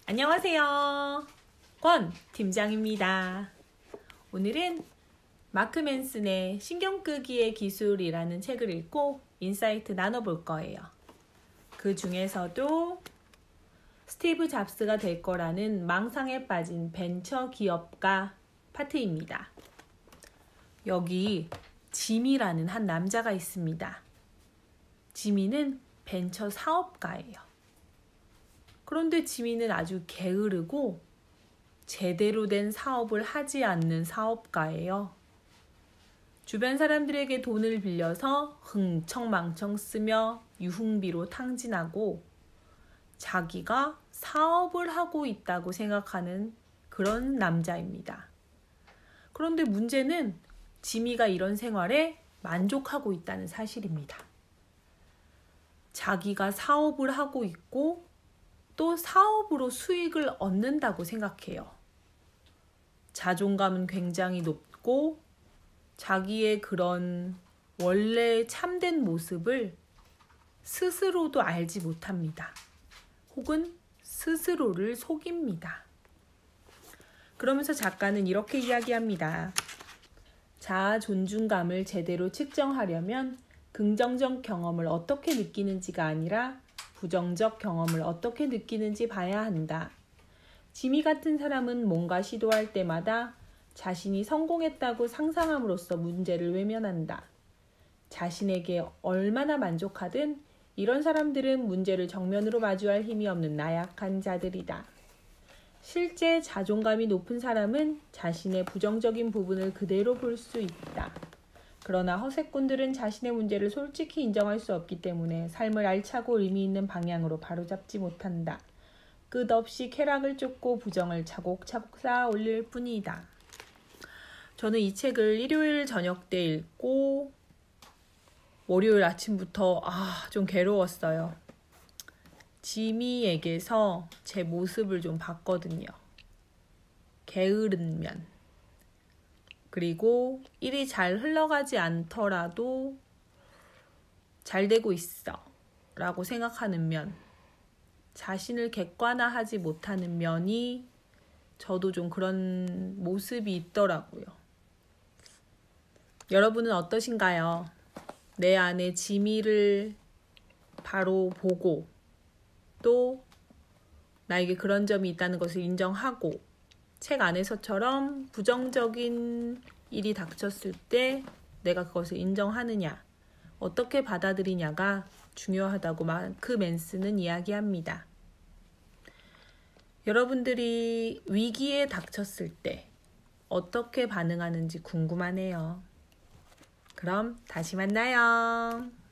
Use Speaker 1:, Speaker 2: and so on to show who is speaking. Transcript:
Speaker 1: 안녕하세요. 권 팀장입니다. 오늘은 마크 맨슨의 신경 끄기의 기술이라는 책을 읽고 인사이트 나눠볼 거예요. 그 중에서도 스티브 잡스가 될 거라는 망상에 빠진 벤처 기업가 파트입니다. 여기 지미라는 한 남자가 있습니다. 지미는 벤처 사업가예요. 그런데 지미는 아주 게으르고 제대로 된 사업을 하지 않는 사업가예요. 주변 사람들에게 돈을 빌려서 흥청망청 쓰며 유흥비로 탕진하고 자기가 사업을 하고 있다고 생각하는 그런 남자입니다. 그런데 문제는 지미가 이런 생활에 만족하고 있다는 사실입니다. 자기가 사업을 하고 있고 또 사업으로 수익을 얻는다고 생각해요. 자존감은 굉장히 높고 자기의 그런 원래 참된 모습을 스스로도 알지 못합니다. 혹은 스스로를 속입니다. 그러면서 작가는 이렇게 이야기합니다. 자아 존중감을 제대로 측정하려면 긍정적 경험을 어떻게 느끼는지가 아니라 부정적 경험을 어떻게 느끼는지 봐야 한다. 지미 같은 사람은 뭔가 시도할 때마다 자신이 성공했다고 상상함으로써 문제를 외면한다. 자신에게 얼마나 만족하든 이런 사람들은 문제를 정면으로 마주할 힘이 없는 나약한 자들이다. 실제 자존감이 높은 사람은 자신의 부정적인 부분을 그대로 볼 수 있다. 그러나 허세꾼들은 자신의 문제를 솔직히 인정할 수 없기 때문에 삶을 알차고 의미 있는 방향으로 바로잡지 못한다. 끝없이 쾌락을 쫓고 부정을 차곡차곡 쌓아 올릴 뿐이다. 저는 이 책을 일요일 저녁 때 읽고 월요일 아침부터 좀 괴로웠어요. 지미에게서 제 모습을 좀 봤거든요. 게으른 면. 그리고 일이 잘 흘러가지 않더라도 잘 되고 있어 라고 생각하는 면, 자신을 객관화하지 못하는 면이 저도 좀 그런 모습이 있더라고요. 여러분은 어떠신가요? 내 안에 지미를 바로 보고 또 나에게 그런 점이 있다는 것을 인정하고 책 안에서처럼 부정적인 일이 닥쳤을 때 내가 그것을 인정하느냐, 어떻게 받아들이냐가 중요하다고 마크 맨슨은 이야기합니다. 여러분들이 위기에 닥쳤을 때 어떻게 반응하는지 궁금하네요. 그럼 다시 만나요.